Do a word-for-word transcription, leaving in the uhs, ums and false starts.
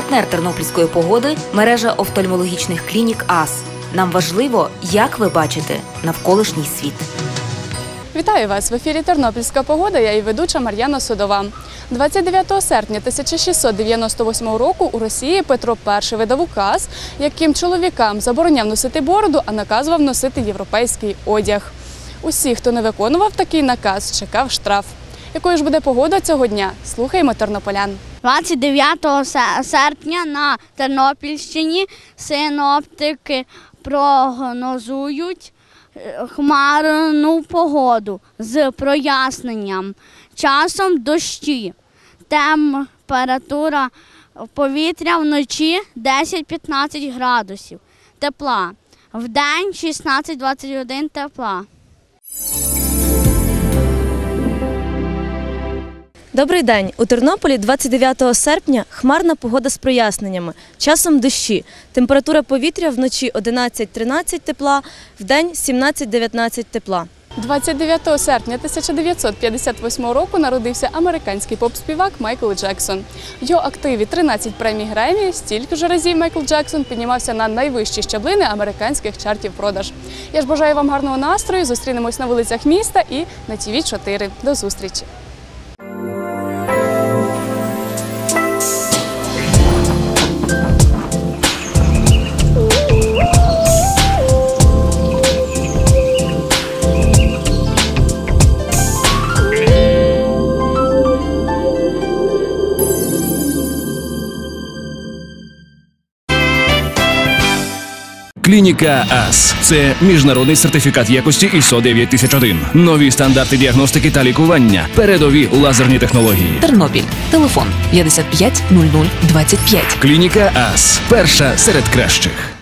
Партнер тернопільської погоди – мережа офтальмологічних клінік АС. Нам важливо, як ви бачите навколишній світ. Вітаю вас! В ефірі «Тернопільська погода», я і ведуча Мар'яна Судова. двадцять дев'ятого серпня тисяча шістсот дев'яносто восьмого року у Росії Петро Перший видав указ, яким чоловікам забороняв носити бороду, а наказував носити європейський одяг. Усі, хто не виконував такий наказ, чекав штраф. Якою ж буде погода цього дня? Слухаємо тернополян. двадцять дев'ятого серпня на Тернопільщині синоптики прогнозують хмарну погоду з проясненням, часом дощі. Температура повітря вночі десять-п'ятнадцять градусів тепла, вдень шістнадцять-двадцять один тепла. Добрий день! У Тернополі двадцять дев'ятого серпня хмарна погода з проясненнями, часом дощі. Температура повітря вночі одинадцять-тринадцять тепла, вдень сімнадцять-дев'ятнадцять тепла. двадцять дев'ятого серпня тисяча дев'ятсот п'ятдесят восьмого року народився американський поп-співак Майкл Джексон. В його активі тринадцять премій Греммі, стільки ж разів Майкл Джексон піднімався на найвищі щаблини американських чартів продаж. Я ж бажаю вам гарного настрою, зустрінемось на вулицях міста і на Ті Ві чотири. До зустрічі! Клініка АС – це міжнародний сертифікат якості ай ес о дев'ять тисяч один. Нові стандарти діагностики та лікування. Передові лазерні технології. Тернопіль. Телефон п'ятдесят п'ять нуль нуль двадцять п'ять. Клініка АС – перша серед кращих.